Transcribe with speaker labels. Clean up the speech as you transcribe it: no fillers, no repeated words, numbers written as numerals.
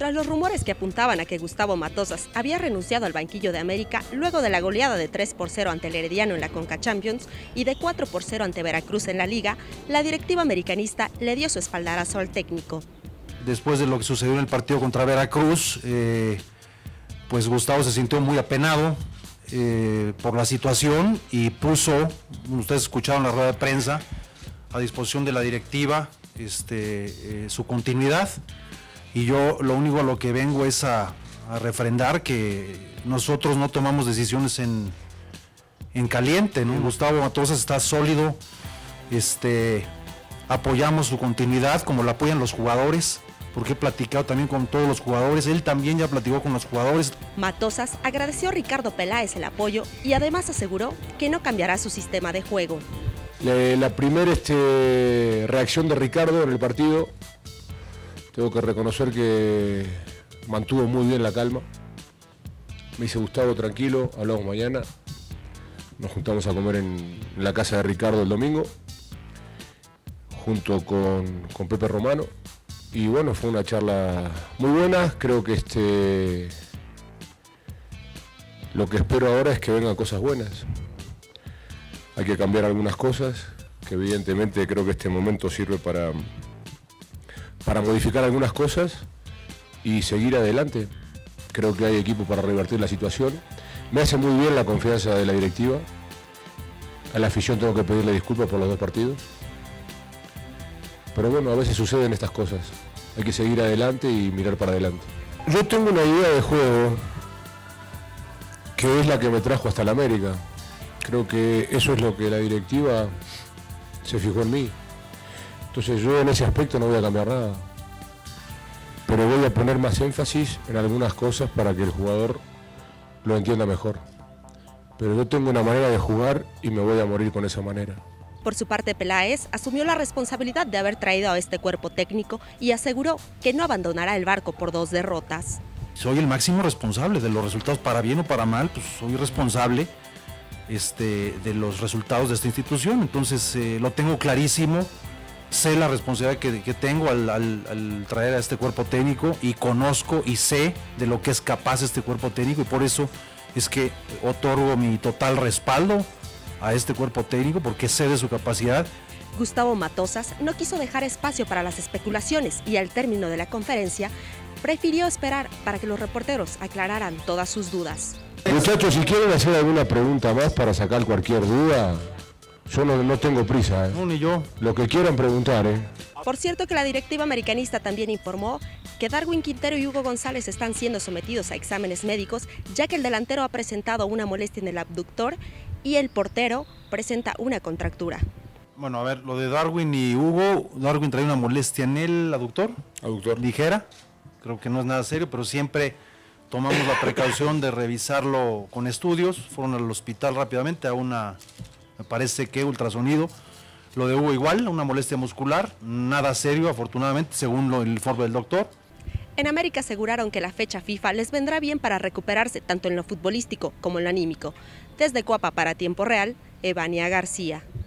Speaker 1: Tras los rumores que apuntaban a que Gustavo Matosas había renunciado al banquillo de América luego de la goleada de 3-0 ante el Herediano en la Conca Champions y de 4-0 ante Veracruz en la Liga, la directiva americanista le dio su espaldarazo al técnico.
Speaker 2: Después de lo que sucedió en el partido contra Veracruz, pues Gustavo se sintió muy apenado por la situación y puso, ustedes escucharon la rueda de prensa, a disposición de la directiva su continuidad. Y yo lo único a lo que vengo es a refrendar que nosotros no tomamos decisiones en caliente, ¿no? Gustavo Matosas está sólido, apoyamos su continuidad como la apoyan los jugadores, porque he platicado también con todos los jugadores, él también ya platicó con los jugadores.
Speaker 1: Matosas agradeció a Ricardo Peláez el apoyo y además aseguró que no cambiará su sistema de juego.
Speaker 3: La primera reacción de Ricardo en el partido, tengo que reconocer que mantuvo muy bien la calma. Me dice: Gustavo, tranquilo, hablamos mañana. Nos juntamos a comer en la casa de Ricardo el domingo, junto con Pepe Romano. Y bueno, fue una charla muy buena. Creo que lo que espero ahora es que vengan cosas buenas. Hay que cambiar algunas cosas, que evidentemente creo que este momento sirve para modificar algunas cosas y seguir adelante. Creo que hay equipo para revertir la situación. Me hace muy bien la confianza de la directiva. A la afición tengo que pedirle disculpas por los dos partidos. Pero bueno, a veces suceden estas cosas. Hay que seguir adelante y mirar para adelante. Yo tengo una idea de juego que es la que me trajo hasta la América. Creo que eso es lo que la directiva se fijó en mí. Entonces yo en ese aspecto no voy a cambiar nada. Pero voy a poner más énfasis en algunas cosas para que el jugador lo entienda mejor. Pero yo tengo una manera de jugar y me voy a morir con esa manera.
Speaker 1: Por su parte, Peláez asumió la responsabilidad de haber traído a este cuerpo técnico y aseguró que no abandonará el barco por 2 derrotas.
Speaker 2: Soy el máximo responsable de los resultados, para bien o para mal, pues soy responsable de los resultados de esta institución. Entonces lo tengo clarísimo, sé la responsabilidad que tengo al traer a este cuerpo técnico y conozco y sé de lo que es capaz este cuerpo técnico y por eso es que otorgo mi total respaldo a este cuerpo técnico porque sé de su capacidad.
Speaker 1: Gustavo Matosas no quiso dejar espacio para las especulaciones y al término de la conferencia prefirió esperar para que los reporteros aclararan todas sus dudas.
Speaker 3: Muchachos, si quieren hacer alguna pregunta más para sacar cualquier duda, yo no tengo prisa.
Speaker 2: No, ni yo.
Speaker 3: Lo que quieran preguntar.
Speaker 1: Por cierto que la directiva americanista también informó que Darwin Quintero y Hugo González están siendo sometidos a exámenes médicos, ya que el delantero ha presentado una molestia en el abductor y el portero presenta una contractura.
Speaker 2: Bueno, a ver, lo de Darwin y Hugo, Darwin trae una molestia en el aductor. Ligera, creo que no es nada serio, pero siempre tomamos la precaución de revisarlo con estudios. Fueron al hospital rápidamente a me parece que ultrasonido. Lo de Hugo igual, una molestia muscular, nada serio afortunadamente, según el informe del doctor.
Speaker 1: En América aseguraron que la fecha FIFA les vendrá bien para recuperarse tanto en lo futbolístico como en lo anímico. Desde Coapa para Tiempo Real, Evania García.